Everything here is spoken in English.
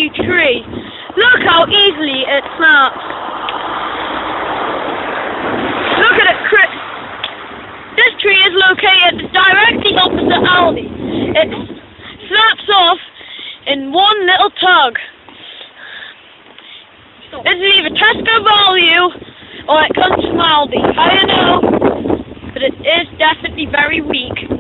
lovely tree. Look how easily it snaps. Look at it, Chris. This tree is located directly opposite Aldi. It snaps off in one little tug. This is either Tesco value or it comes from Aldi. I don't know, but it is definitely very weak.